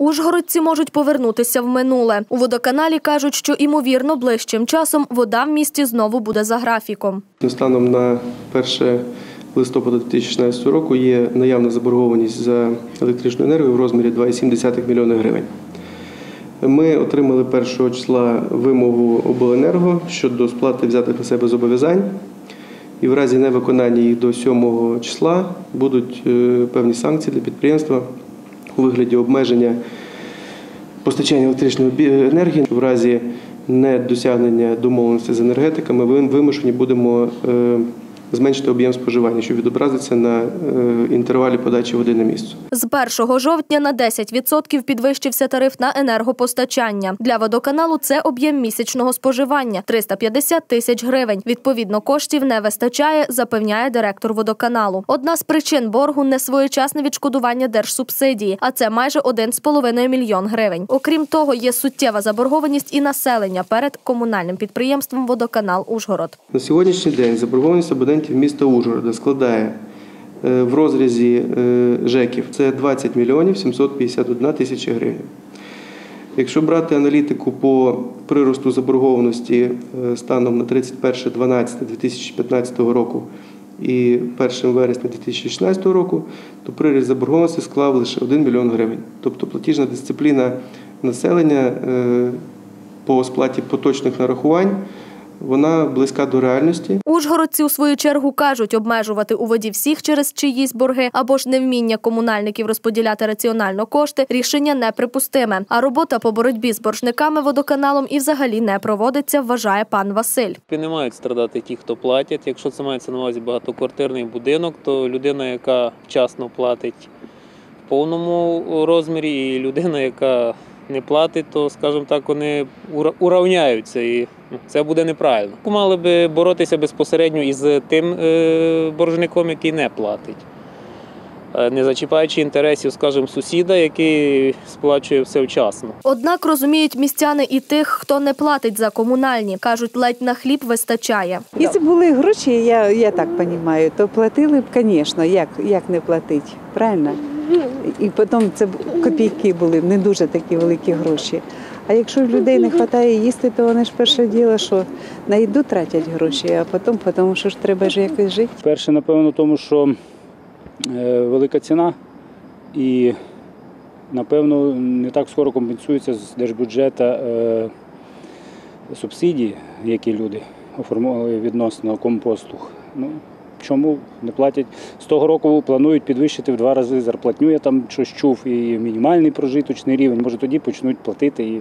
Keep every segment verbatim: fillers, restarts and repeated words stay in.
Ужгородці можуть повернутися в минуле. У водоканалі кажуть, що, ймовірно, ближчим часом вода в місті знову буде за графіком. Станом на перше листопада дві тисячі шістнадцятого року є наявна заборгованість за електричну енергію в розмірі два цілих сім десятих мільйона гривень. Ми отримали першого числа вимогу обленерго щодо сплати взятих на себе зобов'язань. І в разі невиконання їх до сьомого числа будуть певні санкції для підприємства у вигляді обмеження постачання електричної енергії. В разі недосягнення домовленості з енергетиками ми вимушені будемо зменшити об'єм споживання, що відобразиться на інтервалі подачі води на місце. З першого жовтня на десять відсотків підвищився тариф на енергопостачання. Для водоканалу це об'єм місячного споживання – триста п'ятдесят тисяч гривень. Відповідно, коштів не вистачає, запевняє директор водоканалу. Одна з причин боргу – несвоєчасне відшкодування держсубсидії, а це майже один з половиною мільйон гривень. Окрім того, є суттєва заборгованість і населення перед комунальним підприємством «Водоканал Ужгород». На сьогоднішній день заборгованість абонентів міста Ужгорода складає в розрізі ЖЕКів – це двадцять мільйонів сімсот п'ятдесят одна тисяча гривень. Якщо брати аналітику по приросту заборгованості станом на тридцять перше дванадцяте дві тисячі п'ятнадцятого року і перше вересня дві тисячі шістнадцятого року, то приріст заборгованості склав лише один мільйон гривень. Тобто платіжна дисципліна населення по сплаті поточних нарахувань вона близька до реальності. Ужгородці, у свою чергу, кажуть, обмежувати у воді всіх через чиїсь борги або ж невміння комунальників розподіляти раціонально кошти – рішення неприпустиме. А робота по боротьбі з боржниками водоканалом і взагалі не проводиться, вважає пан Василь. Не мають страдати ті, хто платять. Якщо це мається на увазі багатоквартирний будинок, то людина, яка вчасно платить в повному розмірі, і людина, яка не платить, то, скажімо так, вони урівняються, і це буде неправильно. Мали би боротися безпосередньо із тим боржником, який не платить, не зачіпаючи інтересів, скажімо, сусіда, який сплачує все вчасно. Однак розуміють містяни і тих, хто не платить за комунальні. Кажуть, ледь на хліб вистачає. Якщо були гроші, я, я так розумію, то платили б, звісно, як, як не платити, правильно? І потім це копійки були, не дуже такі великі гроші. А якщо в людей не вистачає їсти, то вони ж перше діло, що на їду тратять гроші, а потім, тому що ж треба ж якось жити. Перше, напевно, тому що велика ціна і, напевно, не так скоро компенсуються з держбюджету субсидії, які люди оформили відносно компослуг. Ну, чому не платять? З того року планують підвищити в два рази зарплатню, я там щось чув, і мінімальний прожиточний рівень. Може, тоді почнуть платити і,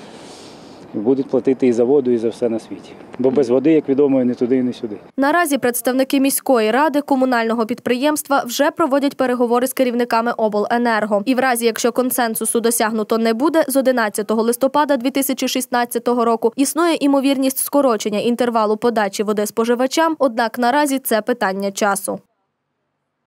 і будуть платити і за воду, і за все на світі. Бо без води, як відомо, не туди, і не сюди. Наразі представники міської ради комунального підприємства вже проводять переговори з керівниками обленерго. І в разі, якщо консенсусу досягнуто не буде, з одинадцятого листопада дві тисячі шістнадцятого року існує імовірність скорочення інтервалу подачі води споживачам, однак наразі це питання часу.